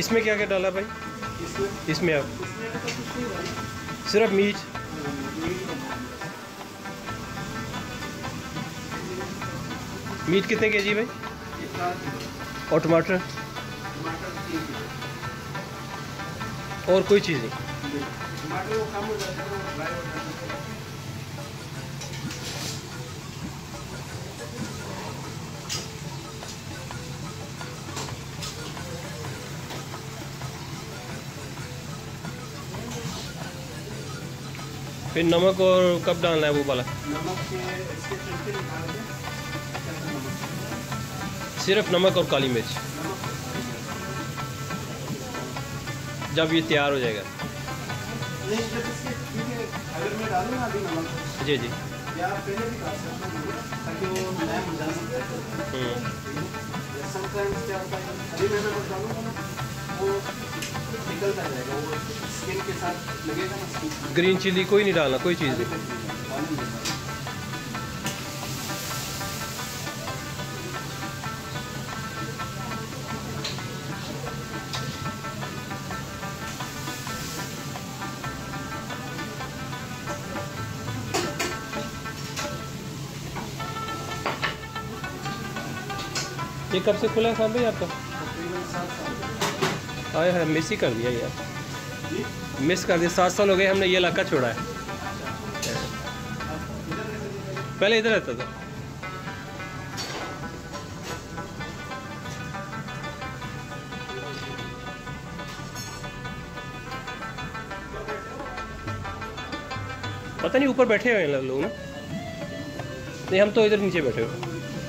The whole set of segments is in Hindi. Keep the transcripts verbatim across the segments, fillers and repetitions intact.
इसमें क्या क्या डाला भाई? इसमें आप सिर्फ मीट। मीट कितने के जी भाई? और टमाटर और कोई चीज़ नहीं? फिर नमक और कब डालना है वो वाला? सिर्फ नमक और काली मिर्च। जब ये तैयार हो जाएगा जी जी ग्रीन चिली कोई नहीं डालना, कोई चीज़ नहीं? ये कब से खुला है खान भाई आपका? आए है मिस ही कर दिया यार, मिस कर दिया। सात साल हो गए हमने ये इलाका छोड़ा है। पहले इधर रहता था। पता नहीं ऊपर बैठे हुए हैं लोग ना? नहीं, हम तो इधर नीचे बैठे हुए,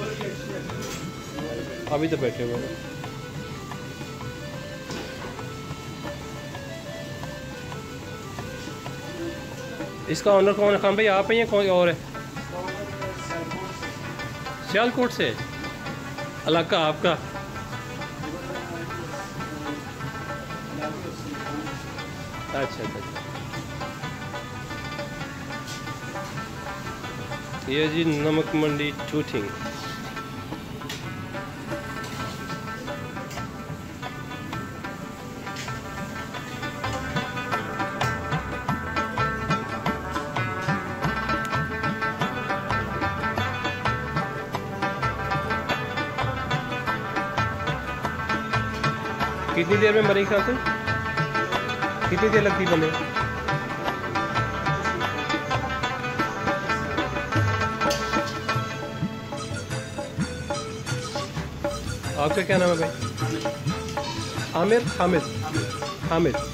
अभी तो बैठे हुए हैं। इसका ऑनर कौन है खान भाई? आप हैं या कोई और है? सियालकोट से इलाका आपका? अच्छा अच्छा। ये जी नमक मंडी टूटिंग। कितनी देर में बनी खाते? कितनी देर लगती बने? आपका क्या नाम है भाई? आमिर? हामिद? हामिद।